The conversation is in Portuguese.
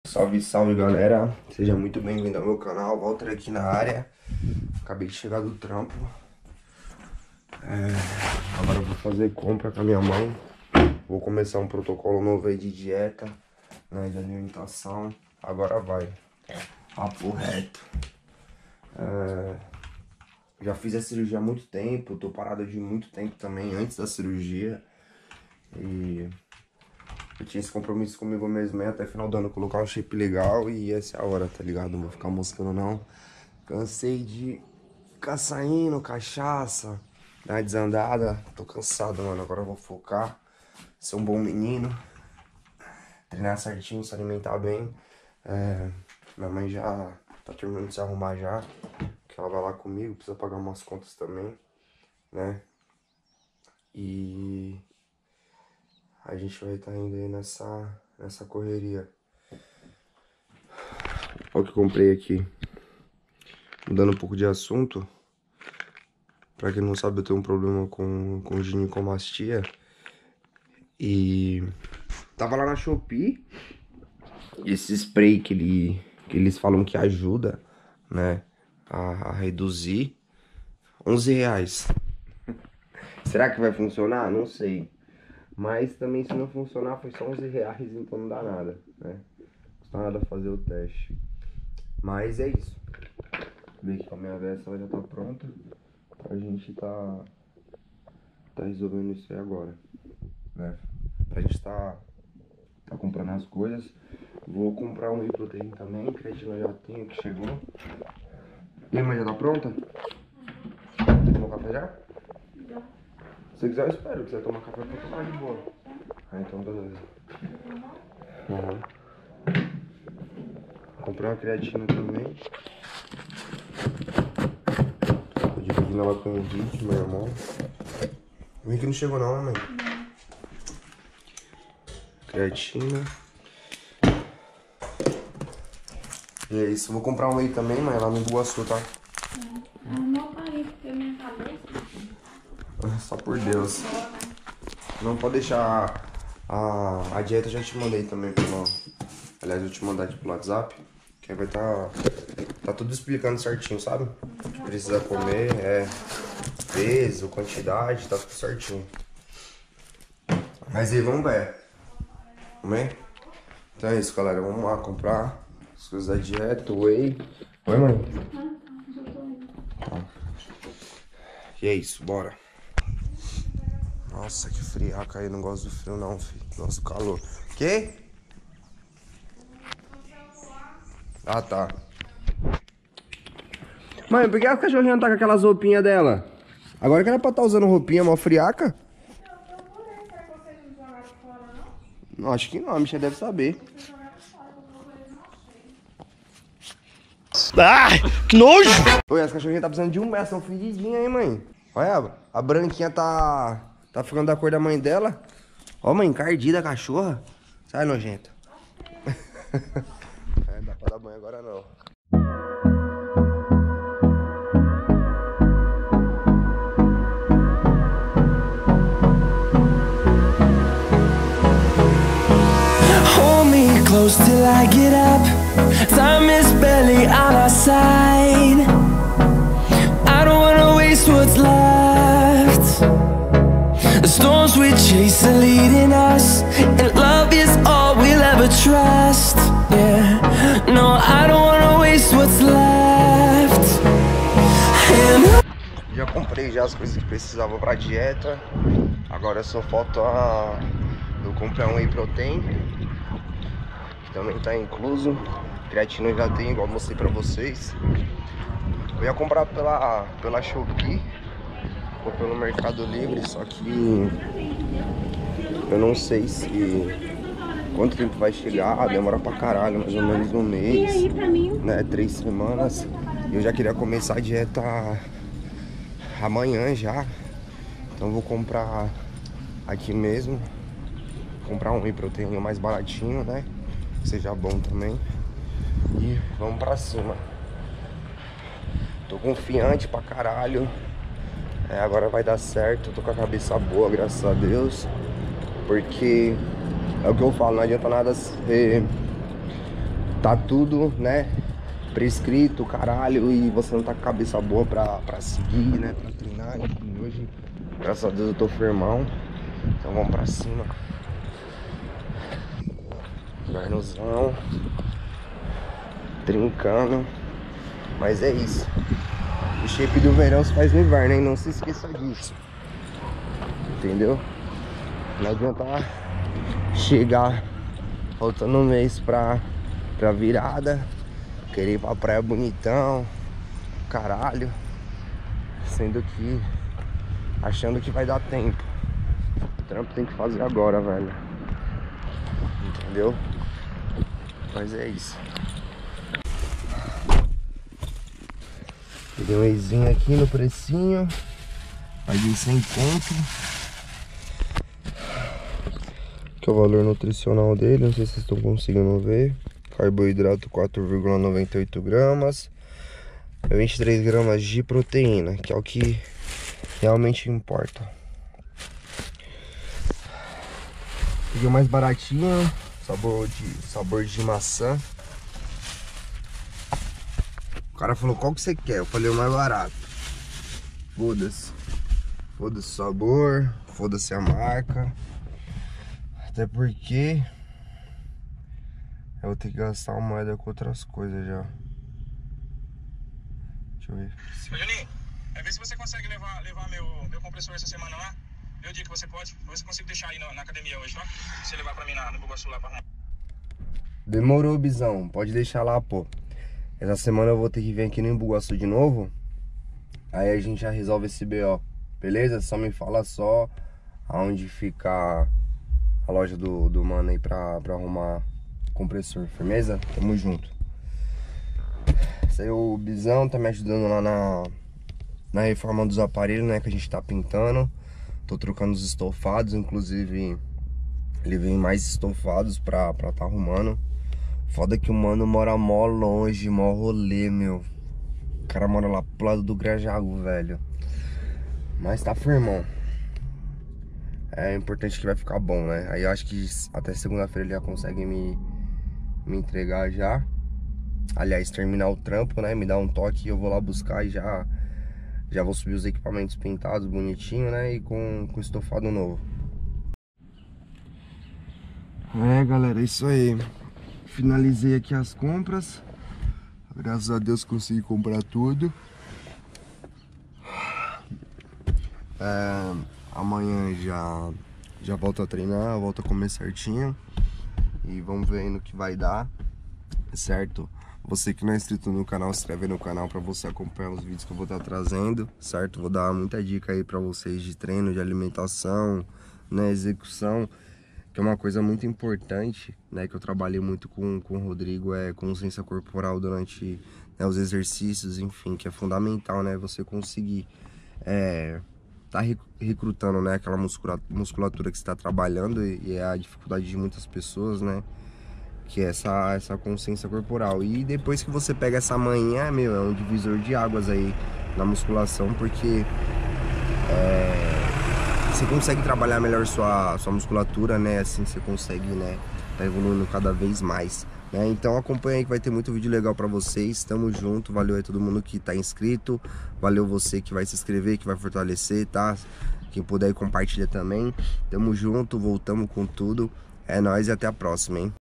Salve, salve galera, seja muito bem-vindo ao meu canal, Walter aqui na área. Acabei de chegar do trampo. Agora eu vou fazer compra com a minha mãe. Vou começar um protocolo novo aí de dieta, né, de alimentação. Agora vai, papo reto. Já fiz a cirurgia há muito tempo, tô parado de muito tempo também, antes da cirurgia. E eu tinha esse compromisso comigo mesmo, até final do ano colocar um shape legal e essa é a hora, tá ligado? Não vou ficar moscando não. Cansei de ficar saindo, cachaça, dar uma desandada. Tô cansado, mano. Agora eu vou focar, ser um bom menino, treinar certinho, se alimentar bem. Minha mãe já tá terminando de se arrumar já, que ela vai lá comigo, precisa pagar umas contas também, né? E a gente vai estar indo aí nessa correria. Olha o que eu comprei aqui. Mudando um pouco de assunto. Pra quem não sabe, eu tenho um problema com ginecomastia. E tava lá na Shopee. Esse spray que eles falam que ajuda, né, a reduzir. R$11. Será que vai funcionar? Não sei. Mas também se não funcionar foi só R$11, então não dá nada, né? Não custa nada fazer o teste. Mas é isso. Ver que a minha versão ela já tá pronta. A gente tá resolvendo isso aí agora, né? Pra gente tá comprando as coisas. Vou comprar um whey protein também. Creatina já tenho, que chegou. E aí, mãe, já tá pronta? Quer tomar café já? Já. Se você quiser, eu espero. Se quiser tomar café, eu vou tomar de boa. Ah, então beleza. Comprei uma creatina também. Tô dividindo ela com o Henrique, meu irmão. O Henrique não chegou não, mãe? Não. Creatina. E é isso. Vou comprar um whey também, mãe, lá no Iguaçu, tá? Eu não parei porque minha cabeça. Só por Deus. Não pode deixar. A dieta eu já te mandei também pelo. Aliás, eu te mandar aqui pelo WhatsApp. Que aí vai tá tudo explicando certinho, sabe? O que precisa comer, peso, quantidade, tá tudo certinho. Mas aí, vamos ver. Vamos ver? Então é isso, galera. Vamos lá comprar as coisas da dieta, whey. Oi, mãe? Tá. E é isso, bora. Nossa, que friaca aí. Não gosto do frio não, filho. Gosto do calor. Que? Ah, tá. Mãe, por que a cachorrinha tá com aquelas roupinhas dela? Agora que ela pra tá usando roupinha mó friaca? Não, acho que não. A bicha deve saber. Ai, que nojo! Oi, as cachorrinhas tá precisando de um mês. São fedidinhas, hein, mãe? Olha, a branquinha tá ficando da cor da mãe dela. Ó, mãe, encardida a cachorra. Sai, nojenta. Não dá pra dar banho agora, não. Hold me close till I get up. Time is barely on our side. I don't wanna waste what's left. The storms we chase are leading us, and love is all we'll ever trust. Yeah, no, I don't wanna waste what's left. And Já comprei já as coisas que precisava pra dieta. Agora só falta eu comprar um whey protein, que também tá incluso. Creatina eu já tenho, igual mostrei pra vocês. Eu ia comprar pela Shopee ou pelo Mercado Livre, só que eu não sei quanto tempo vai chegar. Demora pra caralho, mais ou menos um mês, né, 3 semanas. Eu já queria começar a dieta amanhã já. Então vou comprar aqui mesmo. Comprar um whey protein mais baratinho, né? Que seja bom também. E vamos pra cima. Tô confiante pra caralho. Agora vai dar certo. Tô com a cabeça boa, graças a Deus. Porque é o que eu falo, não adianta nada ser tá tudo, né, prescrito, caralho, e você não tá com a cabeça boa pra seguir, né, pra treinar. E hoje, graças a Deus, eu tô firmão. Então vamos pra cima. Invernozão, trincando. Mas é isso. O shape do verão se faz no inverno, hein? Não se esqueça disso. Entendeu? Não adianta chegar faltando um mês pra virada, querer ir pra praia bonitão, caralho, sendo que achando que vai dar tempo. O trampo tem que fazer agora, velho. Entendeu? Mas é isso. Peguei um eizinho aqui no precinho. Paguei 100 conto. Que é o valor nutricional dele. Não sei se vocês estão conseguindo ver. Carboidrato 4,98 gramas. 23 gramas de proteína, que é o que realmente importa. Peguei o mais baratinho. Sabor de maçã. O cara falou, qual que você quer? Eu falei, o mais barato. Foda-se. Foda-se o sabor, foda-se a marca. Até porque eu vou ter que gastar uma moeda com outras coisas já. Deixa eu ver. Ô Juninho, vê se você consegue levar meu compressor essa semana lá. Vê o dia que você pode. Vê se eu consigo deixar aí na academia hoje, tá? Se você levar pra mim no Bugaçu lá pra arrumar. Demorou, Bizão. Pode deixar lá, pô. Essa semana eu vou ter que vir aqui no Embu-Guaçu de novo. Aí a gente já resolve esse BO. Beleza? Só me fala só aonde fica a loja do mano aí pra arrumar compressor. Firmeza? Tamo junto. Esse aí, o Bizão tá me ajudando lá na reforma dos aparelhos, né? Que a gente tá pintando. Tô trocando os estofados. Inclusive, ele vem mais estofados pra tá arrumando. Foda que o mano mora mó longe, mó rolê, meu. O cara mora lá pro lado do Grajaú, velho. Mas tá firmão. É importante que vai ficar bom, né? Aí eu acho que até segunda-feira ele já consegue me entregar já. Aliás, terminar o trampo, né? Me dá um toque e eu vou lá buscar e já vou subir os equipamentos pintados bonitinho, né? E com estofado novo. É, galera, é isso aí. Finalizei aqui as compras. Graças a Deus consegui comprar tudo. Amanhã já volto a treinar, volto a comer certinho. E vamos ver aí no que vai dar, certo? Você que não é inscrito no canal, se inscreve no canal para você acompanhar os vídeos que eu vou estar trazendo, certo? Vou dar muita dica aí para vocês de treino, de alimentação, né, execução. Que é uma coisa muito importante, né, que eu trabalhei muito com o Rodrigo, é consciência corporal durante, né, os exercícios, enfim, que é fundamental, né, você conseguir tá recrutando, né, aquela musculatura que você está trabalhando, e é a dificuldade de muitas pessoas, né, que é essa consciência corporal. E depois que você pega essa manhã, meu, é um divisor de águas aí na musculação, porque você consegue trabalhar melhor sua musculatura, né? Assim você consegue, né, tá evoluindo cada vez mais, né? Então acompanha aí que vai ter muito vídeo legal pra vocês. Tamo junto, valeu aí todo mundo que tá inscrito. Valeu você que vai se inscrever, que vai fortalecer, tá? Quem puder aí compartilha também. Tamo junto, voltamos com tudo. É nóis e até a próxima, hein?